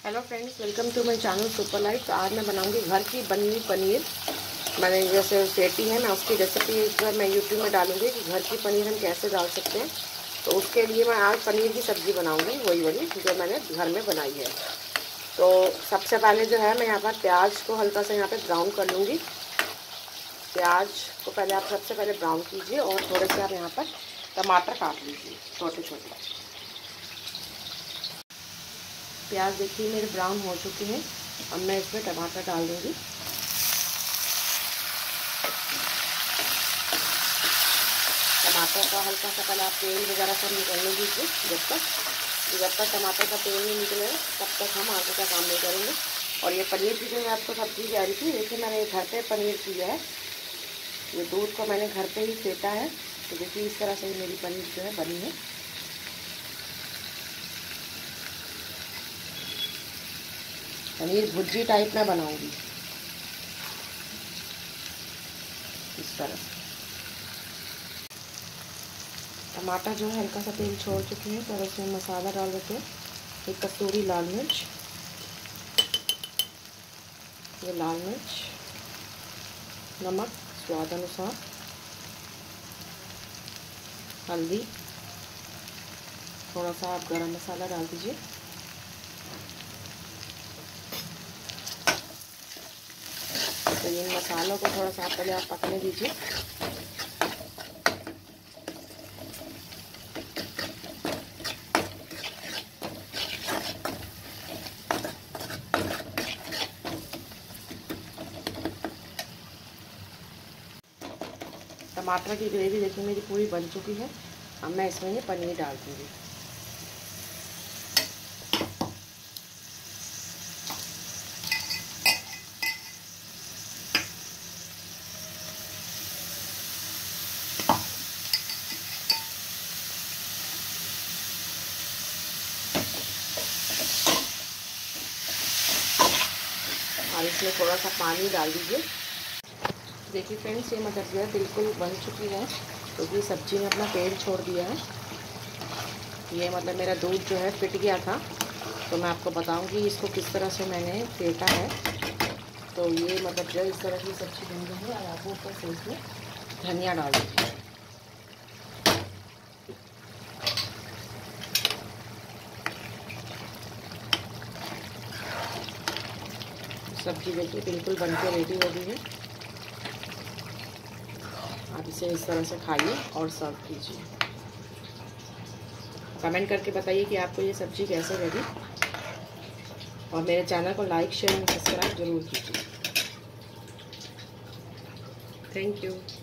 Hello friends, welcome to my channel super life. तो आज मैं बनाऊंगी घर की बनी हुई पनीर। मैंने जैसे पेटी है, मैं उसकी रेसिपी इस बार मैं यूट्यूब में डालूंगी कि घर की पनीर हम कैसे डाल सकते हैं। तो उसके लिए मैं आज पनीर की सब्ज़ी बनाऊंगी, वही वाली जो मैंने घर में बनाई है। तो सबसे पहले जो है मैं यहाँ पर प्याज को हल्का सा यहाँ पर ब्राउन कर लूँगी। प्याज को पहले आप सबसे पहले ब्राउन कीजिए और थोड़े से आप यहाँ पर टमाटर काट लीजिए छोटे छोटे। प्याज देखिए मेरे ब्राउन हो चुके हैं। अब मैं इसमें टमाटर डाल दूँगी। टमाटर का हल्का सा पहले आप तेल वगैरह सब निकलने दीजिए। जब तक टमाटर का तेल नहीं निकलेगा तब तक हम आगे का काम नहीं करेंगे। और ये पनीर की जो है आपको सब्ज़ी जा रही थी, देखिए मैंने घर पे पनीर किया है। ये दूध को मैंने घर पे ही फेंटा है। तो देखिए इस तरह से मेरी पनीर जो है बनी है। पनीर भुर्जी टाइप में बनाऊंगी इस तरह से। टमाटर जो है हल्का सा तेल छोड़ चुके हैं, तो इसमें मसाला डाल देते हैं। एक कसूरी लाल मिर्च, ये लाल मिर्च, नमक स्वाद अनुसार, हल्दी, थोड़ा सा आप गरम मसाला डाल दीजिए। तो इन मसालों को थोड़ा सा पहले आप पकने दीजिए। टमाटर की ग्रेवी देखिए मेरी पूरी बन चुकी है। अब मैं इसमें ये पनीर डाल दूँगी। और इसमें थोड़ा सा पानी डाल दीजिए। देखिए फ्रेंड्स, ये मतलब जो है बिल्कुल बन चुकी है, क्योंकि सब्जी ने अपना तेल छोड़ दिया है। ये मतलब मेरा दूध जो है फिट गया था। तो मैं आपको बताऊंगी इसको किस तरह से मैंने फेंटा है। तो ये मतलब जो इस तरह की सब्जी बन गई है। और आपको ऊपर से इसमें धनिया डाल दीजिए। सब्जी देखिए बिल्कुल बन के रेडी हो गई है। आप इसे इस तरह से खाइए और सर्व कीजिए। कमेंट करके बताइए कि आपको ये सब्ज़ी कैसे लगी। और मेरे चैनल को लाइक शेयर एंड सब्सक्राइब जरूर कीजिए। Thank you.